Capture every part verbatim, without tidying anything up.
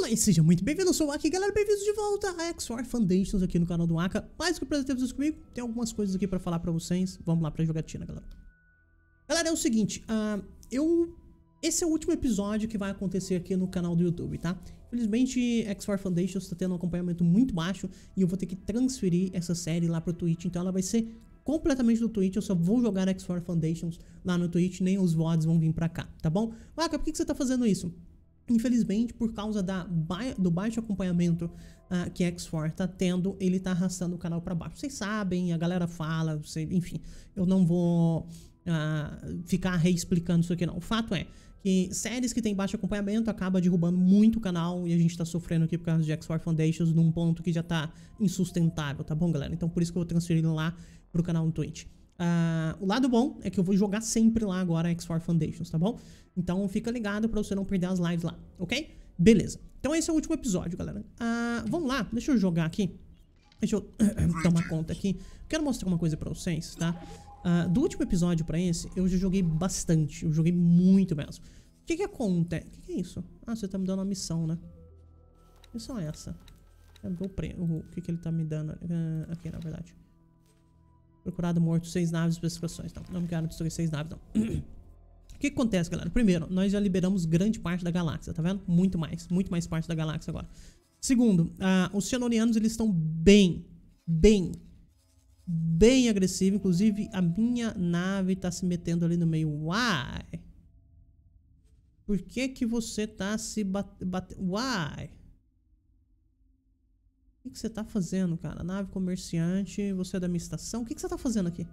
Olá e seja muito bem-vindo, eu sou o Aki, galera, bem-vindos de volta a X COR Foundations aqui no canal do Aka. Mais que o prazer ter vocês comigo, tem algumas coisas aqui pra falar pra vocês, vamos lá pra jogatina, galera. Galera, é o seguinte, uh, eu... esse é o último episódio que vai acontecer aqui no canal do YouTube, tá? Infelizmente, X COR Foundations tá tendo um acompanhamento muito baixo e eu vou ter que transferir essa série lá pro Twitch, então ela vai ser completamente do Twitch, eu só vou jogar X COR Foundations lá no Twitch, nem os V O Ds vão vir pra cá, tá bom? Aka, por que, que você tá fazendo isso? Infelizmente, por causa da ba do baixo acompanhamento uh, que X COR tá tendo, ele tá arrastando o canal pra baixo. Vocês sabem, a galera fala, você, enfim, eu não vou uh, ficar reexplicando isso aqui não. O fato é que séries que tem baixo acompanhamento acaba derrubando muito o canal e a gente tá sofrendo aqui por causa de X COR Foundations num ponto que já tá insustentável, tá bom, galera? Então por isso que eu vou transferir lá pro canal no Twitch. Uh, o lado bom é que eu vou jogar sempre lá agora X COR Foundations, tá bom? Então fica ligado pra você não perder as lives lá, ok? Beleza. Então esse é o último episódio, galera. Uh, vamos lá, deixa eu jogar aqui. Deixa eu tomar conta aqui. Quero mostrar uma coisa pra vocês, tá? Uh, do último episódio pra esse, eu já joguei bastante. Eu joguei muito mesmo. O que que acontece? O que que é isso? Ah, você tá me dando uma missão, né? Que missão é essa? O que que ele tá me dando uh, aqui, na verdade? Procurado morto, seis naves, especificações. Não, não quero destruir seis naves, não. O que, que acontece, galera? Primeiro, nós já liberamos grande parte da galáxia, tá vendo? Muito mais, muito mais parte da galáxia agora. Segundo, uh, os xenonianos, eles estão bem, bem, bem agressivos. Inclusive, a minha nave tá se metendo ali no meio. Why? Por que que você tá se batendo? Bate Why? O que, que você tá fazendo, cara? Nave comerciante, você é da minha estação. O que, que você tá fazendo aqui?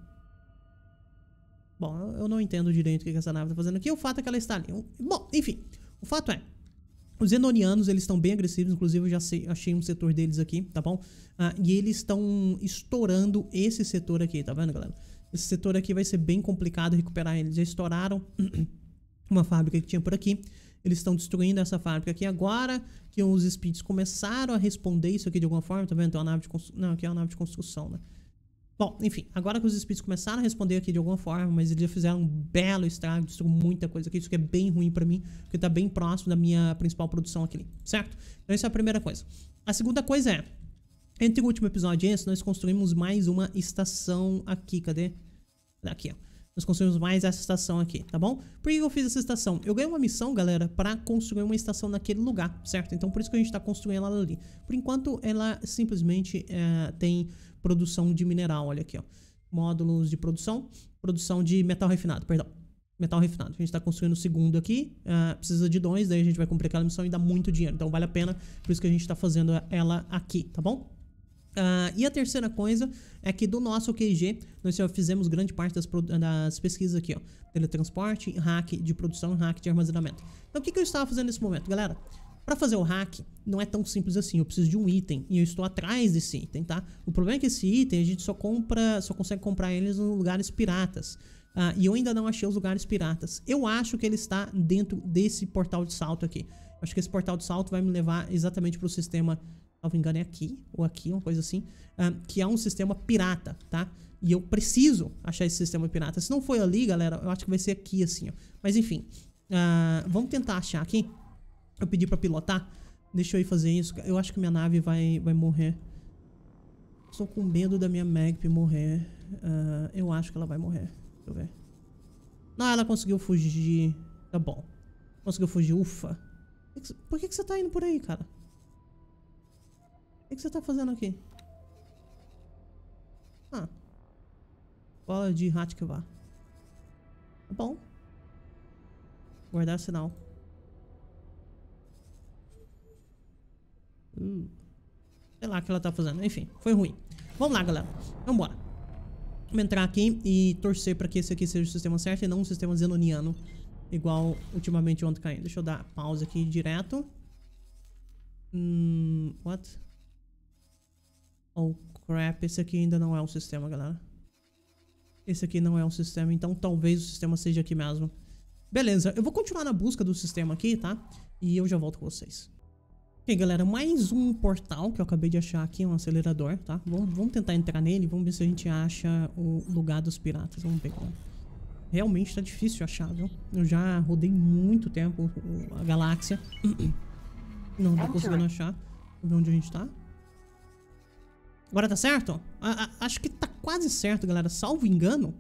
Bom, eu não entendo direito o que, que essa nave tá fazendo aqui. O fato é que ela está ali. Bom, enfim. O fato é, os xenonianos, eles estão bem agressivos. Inclusive, eu já sei, achei um setor deles aqui, tá bom? Ah, e eles estão estourando esse setor aqui, tá vendo, galera? Esse setor aqui vai ser bem complicado recuperar. Eles já estouraram uma fábrica que tinha por aqui. Eles estão destruindo essa fábrica aqui agora que os Speeds começaram a responder isso aqui de alguma forma, tá vendo? Tem uma nave de construção. Não, aqui é uma nave de construção, né? Bom, enfim, agora que os Speeds começaram a responder aqui de alguma forma, mas eles já fizeram um belo estrago, destruíram muita coisa aqui, isso que é bem ruim pra mim, porque tá bem próximo da minha principal produção aqui, certo? Então essa é a primeira coisa. A segunda coisa é, entre o último episódio e esse, nós construímos mais uma estação aqui, cadê? Aqui, ó. Nós construímos mais essa estação aqui, tá bom? Por que eu fiz essa estação? Eu ganhei uma missão, galera, pra construir uma estação naquele lugar, certo? Então por isso que a gente tá construindo ela ali. Por enquanto, ela simplesmente é, tem produção de mineral, olha aqui, ó. Módulos de produção, produção de metal refinado, perdão. Metal refinado. A gente tá construindo o segundo aqui, uh, precisa de dois, daí a gente vai cumprir aquela missão e dá muito dinheiro. Então vale a pena, por isso que a gente tá fazendo ela aqui, tá bom? Uh, e a terceira coisa é que do nosso Q G nós já fizemos grande parte das, das pesquisas aqui, ó. Teletransporte, hack de produção e hack de armazenamento. Então o que, que eu estava fazendo nesse momento, galera? Para fazer o hack não é tão simples assim, eu preciso de um item e eu estou atrás desse item, tá? O problema é que esse item a gente só compra, só consegue comprar eles em lugares piratas. Uh, e eu ainda não achei os lugares piratas. Eu acho que ele está dentro desse portal de salto aqui. Eu acho que esse portal de salto vai me levar exatamente para o sistema, se não me engano é aqui, ou aqui, uma coisa assim, uh, que é um sistema pirata, tá? E eu preciso achar esse sistema pirata. Se não for ali, galera, eu acho que vai ser aqui, assim, ó. Mas enfim, uh, vamos tentar achar aqui. Eu pedi pra pilotar. Deixa eu ir fazer isso. Eu acho que minha nave vai, vai morrer. Estou com medo da minha Magpie morrer. Uh, eu acho que ela vai morrer. Deixa eu ver. Não, ela conseguiu fugir. Tá bom. Conseguiu fugir. Ufa. Por que, que você tá indo por aí, cara? O que, que você tá fazendo aqui? Ah. Bola de Hatkvar. Tá bom. Guardar sinal. Uh. Sei lá o que ela tá fazendo. Enfim, foi ruim. Vamos lá, galera. Vambora. Vamos entrar aqui e torcer pra que esse aqui seja o sistema certo e não um sistema xenoniano. Igual ultimamente ontem caindo. Deixa eu dar pausa aqui direto. Hum, what? Oh, crap. Esse aqui ainda não é um sistema, galera. Esse aqui não é um sistema, então talvez o sistema seja aqui mesmo. Beleza, eu vou continuar na busca do sistema aqui, tá? E eu já volto com vocês. Ok, galera, mais um portal que eu acabei de achar aqui, um acelerador, tá? Vamos, vamos tentar entrar nele, vamos ver se a gente acha o lugar dos piratas. Vamos ver como. Realmente tá difícil achar, viu? Eu já rodei muito tempo a galáxia. Não tô conseguindo achar. Vamos ver onde a gente tá. Agora tá certo? A, a, acho que tá quase certo, galera. Salvo engano.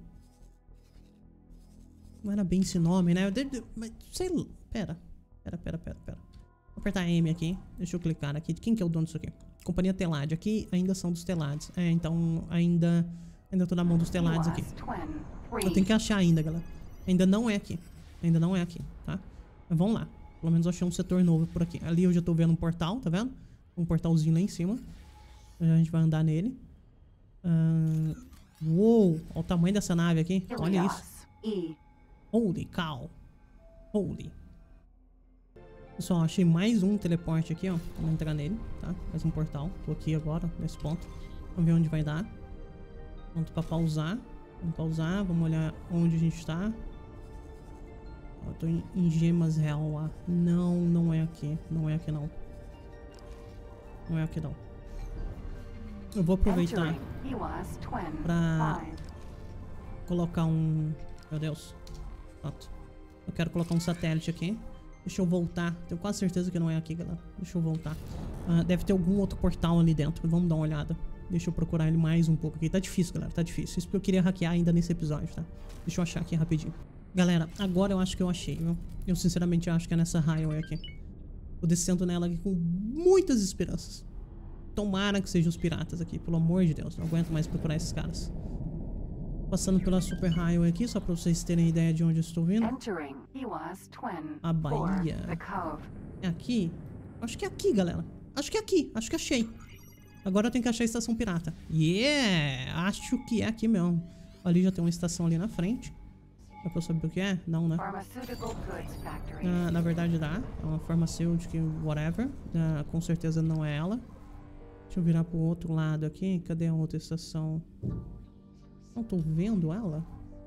Não era bem esse nome, né? De, de, mas sei lá. Pera. Pera, pera, pera, pera. Vou apertar M aqui. Deixa eu clicar aqui. Quem que é o dono disso aqui? Companhia Telad. Aqui ainda são dos Telades. É, então ainda... Ainda tô na mão dos Telades aqui. Eu tenho que achar ainda, galera. Ainda não é aqui. Ainda não é aqui, tá? Mas vamos lá. Pelo menos eu achei um setor novo por aqui. Ali eu já tô vendo um portal, tá vendo? Um portalzinho lá em cima. A gente vai andar nele. Uh... Uou! Olha o tamanho dessa nave aqui. Olha isso. Holy cow. Holy. Pessoal, achei mais um teleporte aqui, ó. Vamos entrar nele, tá? Mais um portal. Tô aqui agora, nesse ponto. Vamos ver onde vai dar. Pronto pra pausar. Vamos pausar. Vamos olhar onde a gente tá. Eu tô em, em gemas real lá. Não, não é aqui. Não é aqui, não. Não é aqui, não. Eu vou aproveitar pra colocar um... Meu Deus. Pronto. Eu quero colocar um satélite aqui. Deixa eu voltar. Tenho quase certeza que não é aqui, galera. Deixa eu voltar. Uh, deve ter algum outro portal ali dentro. Vamos dar uma olhada. Deixa eu procurar ele mais um pouco aqui. Tá difícil, galera. Tá difícil. Isso porque eu queria hackear ainda nesse episódio, tá? Deixa eu achar aqui rapidinho. Galera, agora eu acho que eu achei, viu? Eu sinceramente acho que é nessa highway aqui. Tô descendo nela aqui com muitas esperanças. Tomara que sejam os piratas aqui. Pelo amor de Deus. Não aguento mais procurar esses caras. Passando pela Super Highway aqui, só pra vocês terem ideia de onde eu estou vindo. A Bahia. É aqui? Acho que é aqui, galera. Acho que é aqui. Acho que achei. Agora eu tenho que achar a estação pirata. Yeah! Acho que é aqui mesmo. Ali já tem uma estação ali na frente. Dá pra eu saber o que é? Não, né? Ah, na verdade dá. É uma farmacêutica, whatever. Ah, com certeza não é ela. Deixa eu virar pro outro lado aqui. Cadê a outra estação? Não tô vendo ela.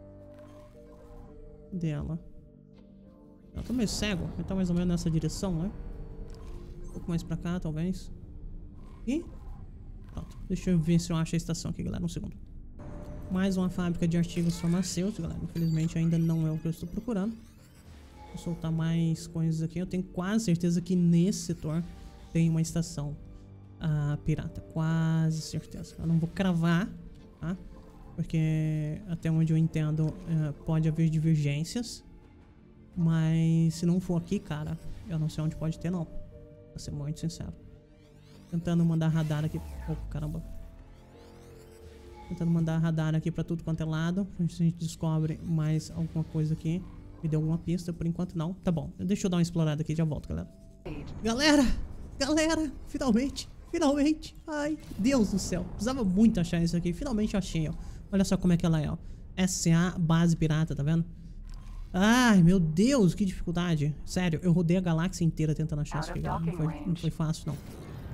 Cadê ela? Eu tô meio cego. Ele tá mais ou menos nessa direção, né? Um pouco mais pra cá, talvez. E... Pronto. Deixa eu ver se eu acho a estação aqui, galera. Um segundo. Mais uma fábrica de artigos farmacêuticos, galera. Infelizmente ainda não é o que eu estou procurando. Vou soltar mais coisas aqui. Eu tenho quase certeza que nesse setor tem uma estação uh, pirata. Quase certeza. Eu não vou cravar, tá? Porque até onde eu entendo uh, pode haver divergências. Mas se não for aqui, cara, eu não sei onde pode ter, não. Pra ser muito sincero. Tentando mandar radar aqui. Oh, caramba. Tentando mandar radar aqui pra tudo quanto é lado. Pra ver se a gente descobre mais alguma coisa aqui. Me deu alguma pista, por enquanto não. Tá bom, deixa eu dar uma explorada aqui, já volto, galera. Galera! Galera! Finalmente! Finalmente! Ai, Deus do céu. Precisava muito achar isso aqui. Finalmente achei, ó. Olha só como é que ela é, ó. S A Base Pirata, tá vendo? Ai, meu Deus, que dificuldade. Sério, eu rodei a galáxia inteira tentando achar isso aqui, galera. Não foi, não foi fácil, não.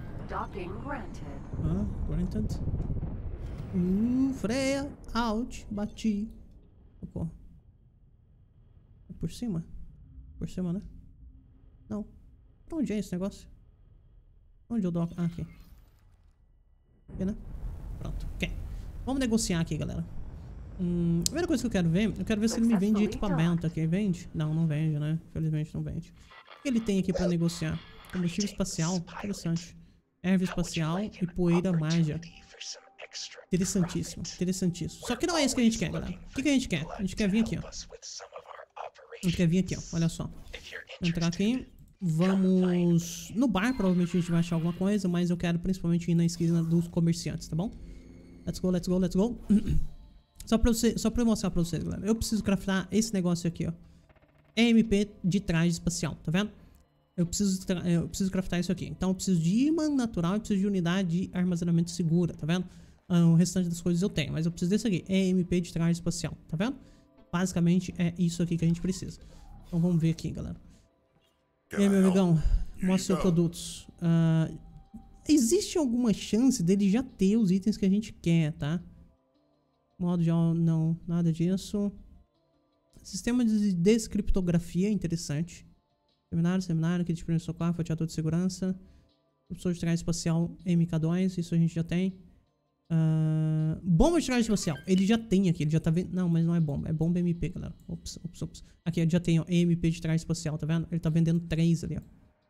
Ah, granted. Uh, freia. Out. Bati. Socorro. Por cima? Por cima, né? Não. Pra onde é esse negócio? Onde eu dou? Ah, aqui. Aqui, né? Pronto. Ok. Vamos negociar aqui, galera. Hum, a primeira coisa que eu quero ver, eu quero ver se ele me vende equipamento aqui. Vende? Não, não vende, né? Infelizmente não vende. O que ele tem aqui pra negociar? Combustível espacial. Interessante. Erva espacial e poeira mágica. Interessantíssimo, interessantíssimo. Só que não é isso que a gente quer, galera. O que, que a gente quer? A gente quer vir aqui, ó. A gente quer vir aqui, ó. Olha só. Entrar aqui. Vamos no bar. Provavelmente a gente vai achar alguma coisa. Mas eu quero principalmente ir na esquina dos comerciantes, tá bom? Let's go, let's go, let's go. Só pra, você, só pra eu mostrar pra vocês, galera. Eu preciso craftar esse negócio aqui, ó. E M P de traje espacial, tá vendo? Eu preciso, eu preciso craftar isso aqui. Então eu preciso de imã natural e preciso de unidade de armazenamento segura, tá vendo? Ah, o restante das coisas eu tenho, mas eu preciso desse aqui. E M P de traje espacial, tá vendo? Basicamente é isso aqui que a gente precisa. Então vamos ver aqui, galera. E aí, meu amigão, mostra seus produtos. Uh, existe alguma chance dele já ter os itens que a gente quer, tá? Modo de aula, não, nada disso. Sistema de descriptografia, interessante. Seminário, seminário, kit de primeiro socorro, fatiador de segurança. Professor de traje espacial M K dois, isso a gente já tem. Uh, bomba de traje espacial, ele já tem aqui, ele já tá vendo. Não, mas não é bomba, é bomba M P, galera. Ops, ops, ops. Aqui, ele já tem, ó, M P de traje espacial, tá vendo? Ele tá vendendo três ali, ó.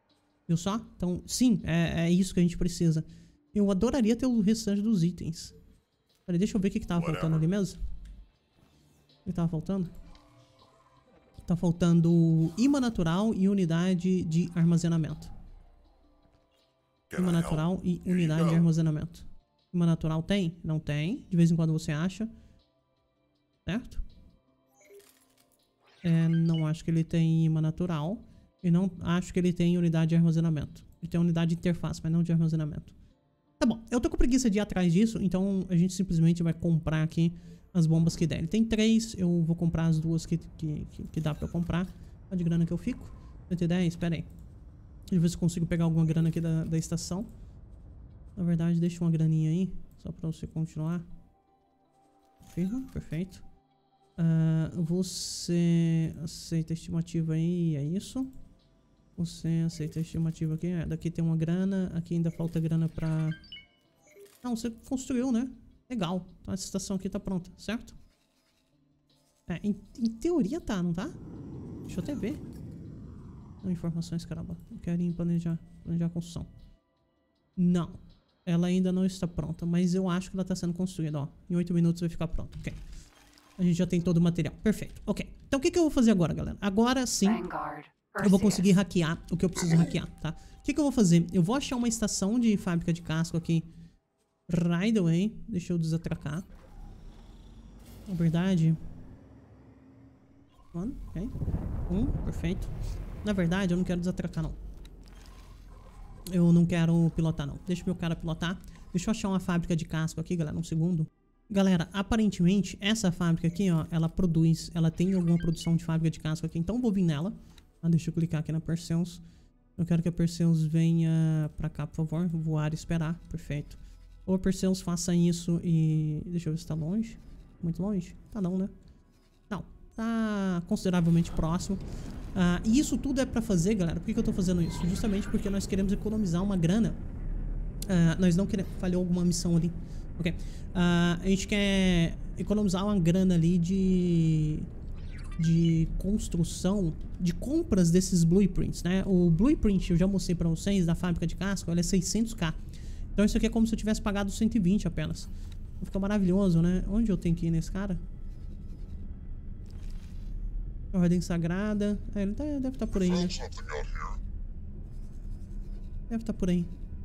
Viu só? Então, sim, é, é isso que a gente precisa. Eu adoraria ter o restante dos itens. Peraí, deixa eu ver o que, que tava faltando ali mesmo. O que tava faltando? Tá faltando imã natural e unidade de armazenamento. Imã natural e unidade de armazenamento. Imã natural tem? Não tem. De vez em quando você acha. Certo? É, não acho que ele tem imã natural. E não acho que ele tem unidade de armazenamento. Ele tem unidade de interface, mas não de armazenamento. Tá bom, eu tô com preguiça de ir atrás disso, então a gente simplesmente vai comprar aqui as bombas que der. Ele tem três, eu vou comprar as duas que, que, que, que dá pra eu comprar. Quanto de grana que eu fico? cento e dez? Pera aí. Deixa eu ver se eu consigo pegar alguma grana aqui da, da estação. Na verdade, deixa uma graninha aí, só pra você continuar. Firma, perfeito. Uh, você aceita a estimativa aí, é isso. Você aceita a estimativa aqui. É, daqui tem uma grana, aqui ainda falta grana pra... Não, você construiu, né? Legal. Então essa estação aqui tá pronta, certo? É, em, em teoria tá, não tá? Deixa eu até ver. Não, informações, caramba. Eu quero ir planejar, planejar a construção. Não. Ela ainda não está pronta, mas eu acho que ela tá sendo construída, ó. Em oito minutos vai ficar pronta, ok. A gente já tem todo o material, perfeito, ok. Então o que, que eu vou fazer agora, galera? Agora sim, eu vou conseguir hackear o que eu preciso hackear, tá? O que, que eu vou fazer? Eu vou achar uma estação de fábrica de casco aqui. Right away. Deixa eu desatracar. Na verdade... Um, ok. Um, perfeito. Na verdade, eu não quero desatracar, não. Eu não quero pilotar, não. Deixa meu cara pilotar. Deixa eu achar uma fábrica de casco aqui, galera. Um segundo. Galera, aparentemente, essa fábrica aqui, ó, ela produz... Ela tem alguma produção de fábrica de casco aqui. Então, eu vou vir nela. Ah, deixa eu clicar aqui na Perseus. Eu quero que a Perseus venha pra cá, por favor. Voar e esperar. Perfeito. Ou a Perseus faça isso e... Deixa eu ver se tá longe. Muito longe? Tá não, né? Não. Tá consideravelmente próximo. Ah, e isso tudo é pra fazer, galera. Por que, que eu tô fazendo isso? Justamente porque nós queremos economizar uma grana. Ah, nós não queremos... Falhou alguma missão ali. Ok. Ah, a gente quer economizar uma grana ali de... de construção, de compras desses blueprints, né? O blueprint eu já mostrei pra vocês da fábrica de casco, ela é seiscentos k. Então isso aqui é como se eu tivesse pagado cento e vinte apenas. Fica maravilhoso, né? Onde eu tenho que ir nesse cara? Ordem Sagrada. É, ele tá, deve estar tá por aí, né? Deve estar tá por aí.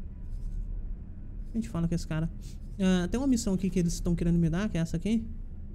A gente fala com esse cara. Uh, tem uma missão aqui que eles estão querendo me dar, que é essa aqui.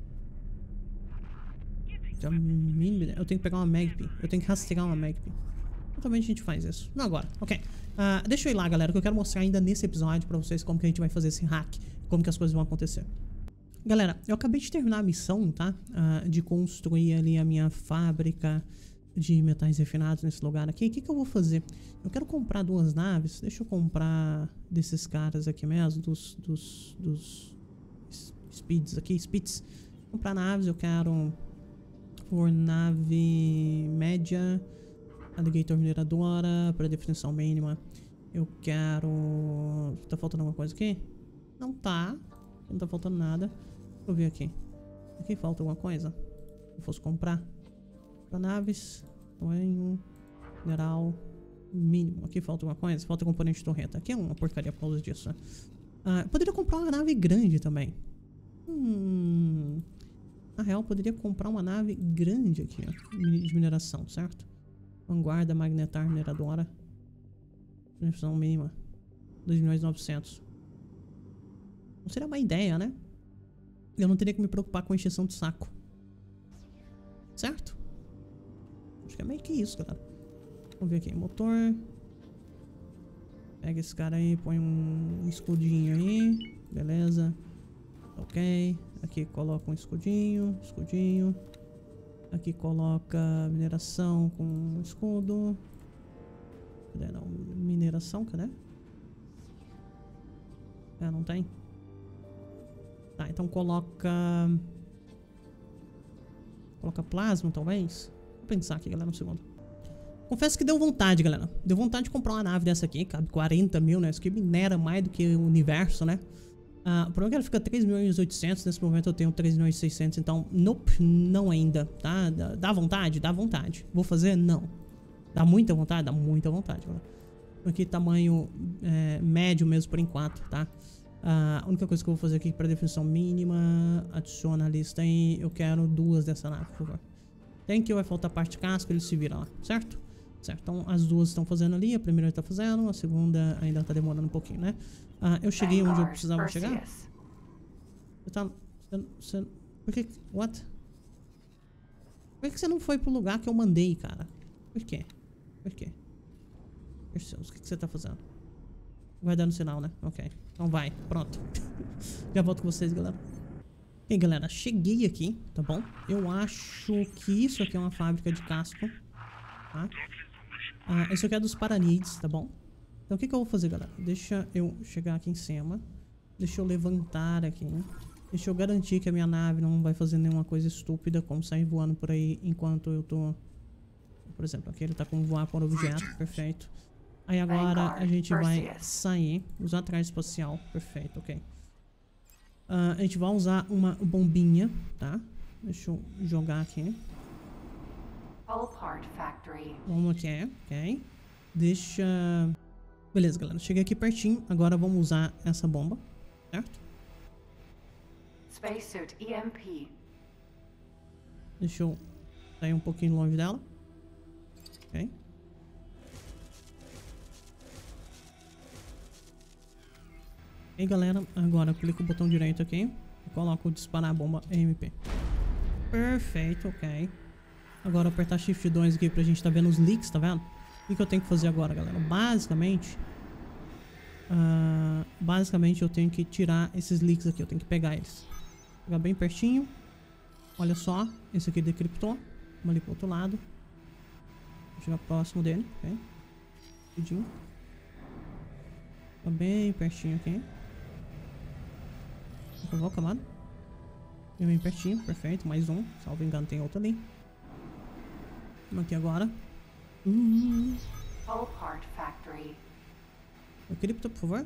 Eu tenho que pegar uma Magpie. Eu tenho que rastrear uma Magpie. Totalmente a gente faz isso. Não agora. Ok. Uh, deixa eu ir lá, galera, que eu quero mostrar ainda nesse episódio pra vocês como que a gente vai fazer esse hack. Como que as coisas vão acontecer. Galera, eu acabei de terminar a missão, tá? Uh, de construir ali a minha fábrica de metais refinados nesse lugar aqui. O que que eu vou fazer? Eu quero comprar duas naves. Deixa eu comprar desses caras aqui mesmo. Dos... Dos... Dos... Speeds aqui. Speeds. Comprar naves. Eu quero... Por nave média, Alligator mineradora, para definição mínima. Eu quero... Tá faltando alguma coisa aqui? Não tá. Não tá faltando nada. Deixa eu ver aqui. Aqui falta alguma coisa? Se eu fosse comprar. Para naves, tamanho, mineral, mínimo. Aqui falta alguma coisa? Falta componente de torreta. Aqui é uma porcaria por causa disso, né? Ah, poderia comprar uma nave grande também. Hum... Na real, poderia comprar uma nave grande aqui, ó, de mineração, certo? Vanguarda magnetar mineradora. Definição mínima. dois milhões e novecentos. Não seria uma ideia, né? Eu não teria que me preocupar com a encheção de saco. Certo? Acho que é meio que isso, galera. Vamos ver aqui. Motor. Pega esse cara aí, põe um escudinho aí. Beleza. Ok. Aqui coloca um escudinho, escudinho. Aqui coloca mineração com escudo. Cadê não? Mineração, cadê? É, não tem? Tá, então coloca... Coloca plasma, talvez? Vou pensar aqui, galera, um segundo. Confesso que deu vontade, galera. Deu vontade de comprar uma nave dessa aqui. Cabe quarenta mil, né? Isso aqui minera mais do que o universo, né? Uh, o problema é que ela fica três milhões e oitocentos. Nesse momento eu tenho três milhões e seiscentos. Então, nope, não ainda, tá? Dá, dá vontade? Dá vontade. Vou fazer? Não. Dá muita vontade? Dá muita vontade, galera. Aqui tamanho é, médio mesmo por enquanto, tá? A única coisa que eu vou fazer aqui para definição mínima, adiciona a lista aí. Eu quero duas dessa nave, por favor. Tem que vai faltar parte de casco, ele se vira lá, certo? Certo, então as duas estão fazendo ali, a primeira está fazendo, a segunda ainda está demorando um pouquinho, né? Ah, eu cheguei onde eu precisava chegar. Você tá... Você, você, por que... What? Por que você não foi pro lugar que eu mandei, cara? Por quê? Por quê? Perseus, o que, que você tá fazendo? Vai dando sinal, né? Ok. Então vai, pronto. Já volto com vocês, galera. E aí, galera, cheguei aqui, tá bom? Eu acho que isso aqui é uma fábrica de casco, tá? Ah, isso aqui é dos Paranids, tá bom? Então o que, que eu vou fazer, galera? Deixa eu chegar aqui em cima. Deixa eu levantar aqui. Deixa eu garantir que a minha nave não vai fazer nenhuma coisa estúpida, como sair voando por aí enquanto eu tô... Por exemplo, aqui ele tá com voar por objeto, perfeito. Aí agora a gente vai sair, usar traje espacial, perfeito, ok. Uh, a gente vai usar uma bombinha, tá? Deixa eu jogar aqui. Vamos aqui, ok. Deixa... Beleza, galera, cheguei aqui pertinho. Agora vamos usar essa bomba, certo? Spacesuit E M P. Deixa eu sair um pouquinho longe dela. Ok. E aí, galera, agora eu clico o botão direito aqui e coloco disparar a bomba E M P. Perfeito, ok. Agora apertar shift dois aqui pra gente tá vendo os leaks, tá vendo? O que, que eu tenho que fazer agora, galera? Basicamente, uh, basicamente eu tenho que tirar esses leaks aqui, eu tenho que pegar eles. Pegar bem pertinho. Olha só, esse aqui decriptou. Vamos ali pro outro lado. Vou chegar próximo dele, ok? Rapidinho. Tá bem pertinho aqui. Por favor, camada. Bem pertinho, perfeito. Mais um. Salvo engano, tem outro ali. Vamos aqui agora. Uhum. O cripto, por favor.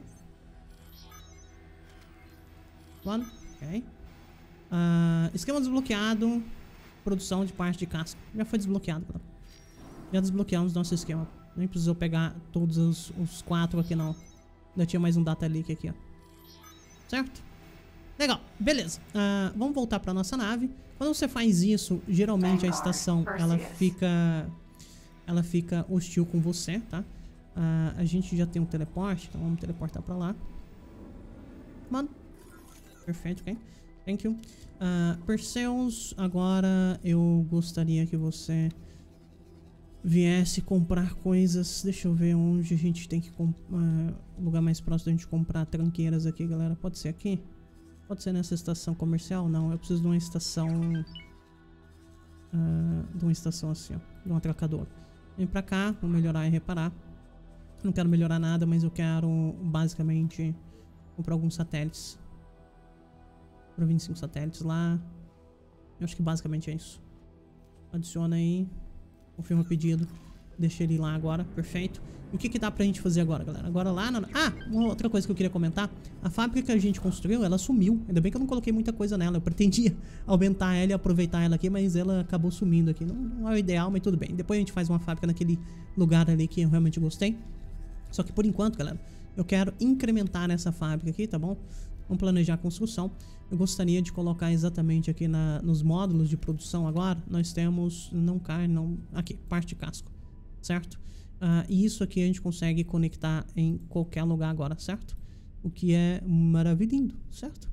One. Ok. Uh, esquema desbloqueado. Produção de parte de casco. Já foi desbloqueado, galera. Já desbloqueamos nosso esquema. Nem precisou pegar todos os, os quatro aqui, não. Ainda tinha mais um data leak aqui, ó. Certo? Legal, beleza. Uh, vamos voltar para nossa nave. Quando você faz isso, geralmente a estação ela fica, ela fica hostil com você, tá? Uh, a gente já tem um teleporte, então vamos teleportar para lá. Mano, perfeito, ok. Thank you. Uh, Perseus, agora eu gostaria que você viesse comprar coisas. Deixa eu ver onde a gente tem que comprar. Uh, o lugar mais próximo da gente comprar tranqueiras aqui, galera. Pode ser aqui? Pode ser nessa estação comercial? Não, eu preciso de uma estação... Uh, de uma estação assim, ó. De um atracador. Vem pra cá, vou melhorar e reparar. Não quero melhorar nada, mas eu quero basicamente comprar alguns satélites. Para vinte e cinco satélites lá. Eu acho que basicamente é isso. Adiciona aí. Confirma o pedido. Deixa ele lá agora, perfeito. E o que que dá pra gente fazer agora, galera? Agora lá na... Ah, uma outra coisa que eu queria comentar. A fábrica que a gente construiu, ela sumiu. Ainda bem que eu não coloquei muita coisa nela. Eu pretendia aumentar ela e aproveitar ela aqui, mas ela acabou sumindo aqui. Não, não é o ideal, mas tudo bem. Depois a gente faz uma fábrica naquele lugar ali que eu realmente gostei. Só que por enquanto, galera, eu quero incrementar essa fábrica aqui, tá bom? Vamos planejar a construção. Eu gostaria de colocar exatamente aqui na, nos módulos de produção agora. Nós temos, não carne, não... Aqui, parte de casco, certo? Uh, e isso aqui a gente consegue conectar em qualquer lugar agora, certo? O que é maravilhoso, certo?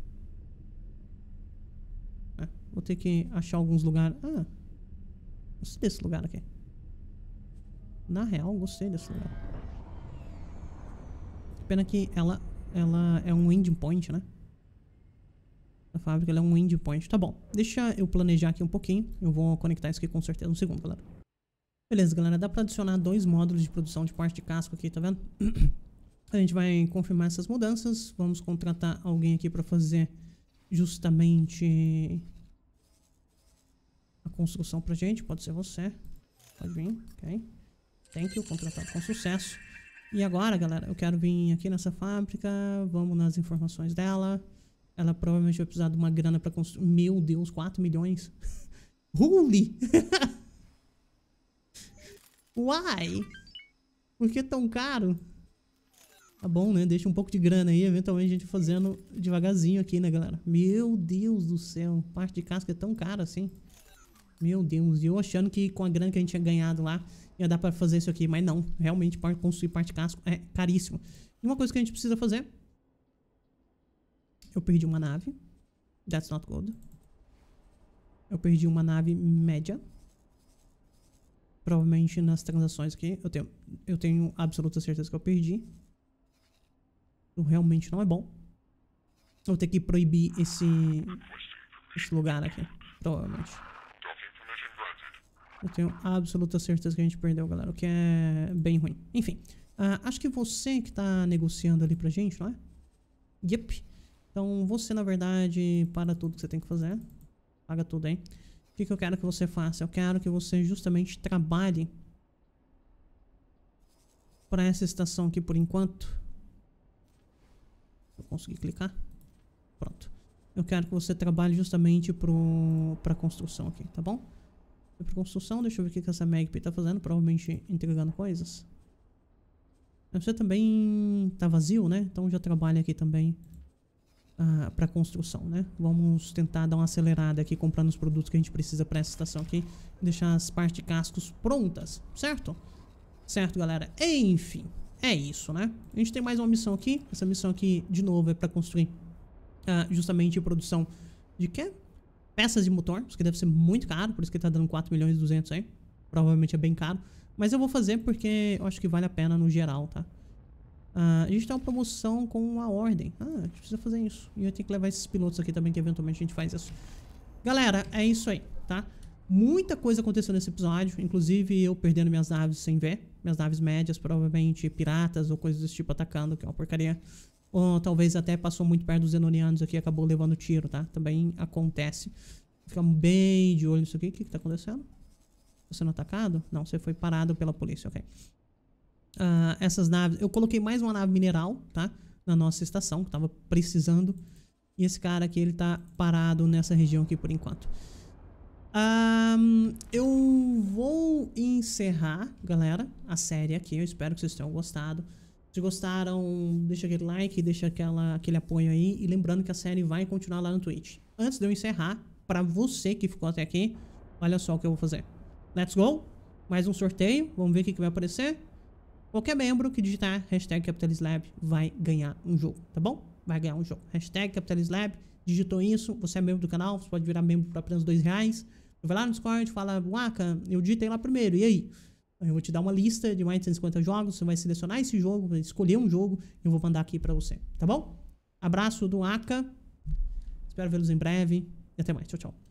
É, vou ter que achar alguns lugares. Ah, gostei desse lugar aqui. Na real, gostei desse lugar. Pena que ela, ela é um endpoint, né? A fábrica ela é um endpoint. Tá bom, deixa eu planejar aqui um pouquinho. Eu vou conectar isso aqui com certeza um segundo, galera. Beleza, galera, dá pra adicionar dois módulos de produção de parte de casco aqui, tá vendo? A gente vai confirmar essas mudanças. Vamos contratar alguém aqui pra fazer justamente a construção pra gente. Pode ser você. Pode vir, ok. Thank you, contratado com sucesso. E agora, galera, eu quero vir aqui nessa fábrica. Vamos nas informações dela. Ela provavelmente vai precisar de uma grana pra construir. Meu Deus, quatro milhões. Holy! Why? Por que tão caro? Tá bom, né? Deixa um pouco de grana aí, eventualmente a gente fazendo devagarzinho aqui, né, galera? Meu Deus do céu, parte de casca é tão cara assim. Meu Deus, e eu achando que com a grana que a gente tinha ganhado lá, ia dar pra fazer isso aqui, mas não. Realmente, para construir parte de casco é caríssimo. E uma coisa que a gente precisa fazer... Eu perdi uma nave. That's not good. Eu perdi uma nave média. Provavelmente nas transações aqui. Eu tenho, eu tenho absoluta certeza que eu perdi. Isso realmente não é bom. Eu vou ter que proibir esse, esse lugar aqui. Provavelmente. Eu tenho absoluta certeza que a gente perdeu, galera. O que é bem ruim. Enfim. Uh, acho que você que tá negociando ali pra gente, não é? Yep. Então, você, na verdade, para tudo que você tem que fazer. Paga tudo aí. O que, que eu quero que você faça? Eu quero que você justamente trabalhe para essa estação aqui por enquanto. Eu consegui clicar? Pronto. Eu quero que você trabalhe justamente para a construção aqui, tá bom? Para construção, deixa eu ver o que, que essa Magpie tá fazendo. Provavelmente entregando coisas. Você também tá vazio, né? Então já trabalha aqui também uh, para construção, né? Vamos tentar dar uma acelerada aqui comprando os produtos que a gente precisa para essa estação aqui. Deixar as partes de cascos prontas, certo? Certo, galera? Enfim, é isso, né? A gente tem mais uma missão aqui. Essa missão aqui, de novo, é para construir uh, justamente produção de quê? Peças de motor, isso que deve ser muito caro, por isso que ele tá dando quatro milhões e duzentos aí. Provavelmente é bem caro. Mas eu vou fazer porque eu acho que vale a pena no geral, tá? Uh, a gente tem uma promoção com a ordem. Ah, a gente precisa fazer isso. E eu tenho que levar esses pilotos aqui também, que eventualmente a gente faz isso. Galera, é isso aí, tá? Muita coisa aconteceu nesse episódio. Inclusive eu perdendo minhas naves sem ver. Minhas naves médias, provavelmente piratas ou coisas desse tipo atacando, que é uma porcaria. Ou talvez até passou muito perto dos Zenonianos aqui e acabou levando tiro, tá? Também acontece. Ficamos bem de olho nisso aqui. O que que tá acontecendo? Tá sendo atacado? Não, você foi parado pela polícia, ok. Uh, essas naves... Eu coloquei mais uma nave mineral, tá? Na nossa estação, que tava precisando. E esse cara aqui, ele tá parado nessa região aqui por enquanto. Um, eu vou encerrar, galera, a série aqui. Eu espero que vocês tenham gostado. Se gostaram, deixa aquele like, deixa aquela, aquele apoio aí. E lembrando que a série vai continuar lá no Twitch. Antes de eu encerrar, pra você que ficou até aqui, olha só o que eu vou fazer. Let's go! Mais um sorteio, vamos ver o que, que vai aparecer. Qualquer membro que digitar hashtag CapitalisLab vai ganhar um jogo, tá bom? Vai ganhar um jogo. Hashtag CapitalisLab, digitou isso, você é membro do canal, você pode virar membro por apenas dois reais. Vai lá no Discord, fala, Waka, eu digitei lá primeiro, e aí? Eu vou te dar uma lista de mais de cento e cinquenta jogos, você vai selecionar esse jogo, vai escolher um jogo e eu vou mandar aqui pra você, tá bom? Abraço do Waka, espero vê-los em breve e até mais, tchau, tchau.